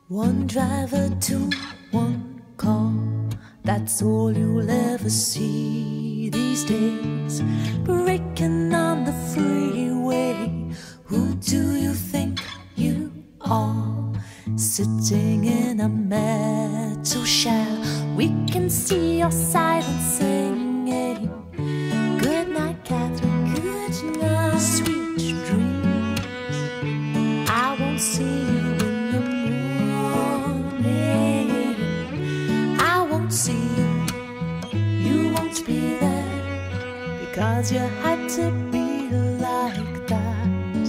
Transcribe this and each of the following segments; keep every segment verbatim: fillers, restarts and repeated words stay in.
One driver to one call, that's all you'll ever see these days. Braking on the freeway, who do you think you are? Sitting in a metal shell, we can see your silence singing. Goodnight, Catherine, good night, sweet dreams. I won't see you in the morning. I won't see you, you won't be there, because you had to be like that.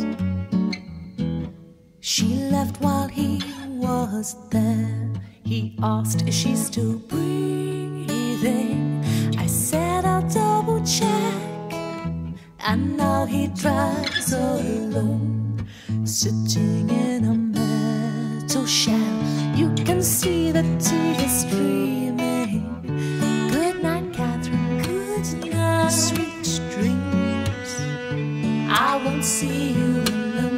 She left while he was there. He asked, is she still breathing? I said, I'll double check. And now he drives alone, sitting in a metal shell. You can see the T V streaming. Good night, Catherine, good night, sweet dreams. I won't see you in the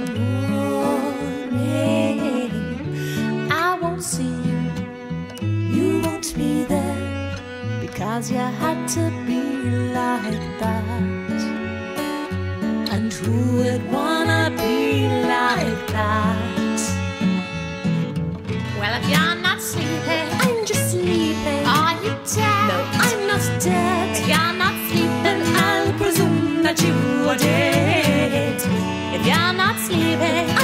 morning. I won't see you, you won't be there, because you had to be like that. And who would wanna be like that? Well, if you're not sleeping, I'm just sleeping. Are you dead? No, I'm not dead. If you're not sleeping, I'll presume that you are dead. if you're not sleeping,